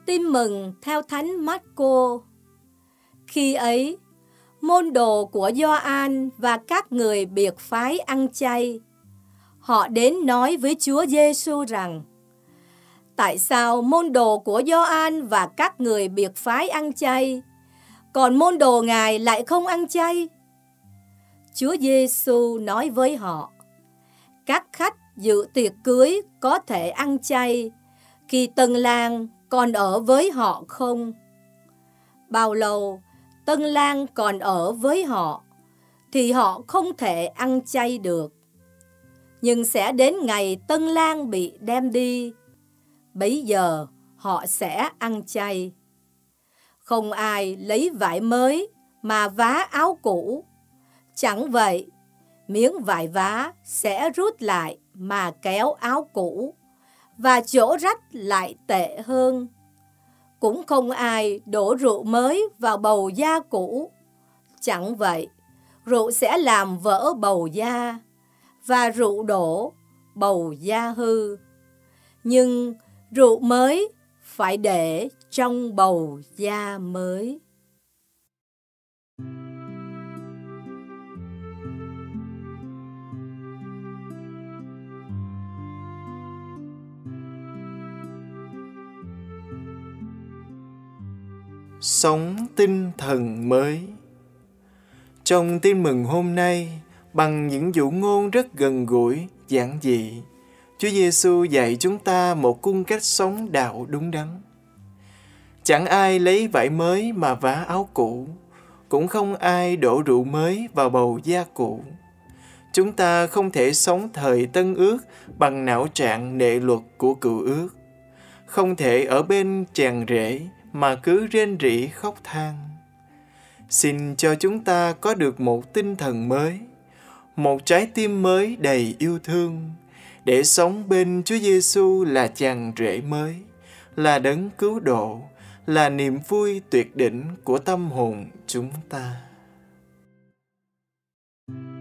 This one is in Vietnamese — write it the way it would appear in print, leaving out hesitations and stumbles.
Tin mừng theo Thánh Máccô. Khi ấy, môn đồ của Gioan và các người biệt phái ăn chay, họ đến nói với Chúa Giêsu rằng: tại sao môn đồ của Gioan và các người biệt phái ăn chay, còn môn đồ Ngài lại không ăn chay? Chúa Giêsu nói với họ: các khách dự tiệc cưới có thể ăn chay khi tân lang còn ở với họ không? Bao lâu tân lang còn ở với họ thì họ không thể ăn chay được. Nhưng sẽ đến ngày tân lang bị đem đi, bấy giờ họ sẽ ăn chay. Không ai lấy vải mới mà vá áo cũ. Chẳng vậy, miếng vải vá sẽ rút lại mà kéo áo cũ, và chỗ rách lại tệ hơn. Cũng không ai đổ rượu mới vào bầu da cũ. Chẳng vậy, rượu sẽ làm vỡ bầu da, và rượu đổ, bầu da hư. Nhưng rượu mới phải để trong bầu da mới. Sống tinh thần mới. Trong tin mừng hôm nay, bằng những dụ ngôn rất gần gũi, giản dị, Chúa Giêsu dạy chúng ta một cung cách sống đạo đúng đắn. Chẳng ai lấy vải mới mà vá áo cũ, cũng không ai đổ rượu mới vào bầu da cũ. Chúng ta không thể sống thời Tân Ước bằng não trạng nệ luật của Cựu Ước, không thể ở bên tràn rễ mà cứ rên rỉ khóc than. Xin cho chúng ta có được một tinh thần mới, một trái tim mới đầy yêu thương, để sống bên Chúa Giêsu là tràn rễ mới, là đấng cứu độ, là niềm vui tuyệt đỉnh của tâm hồn chúng ta.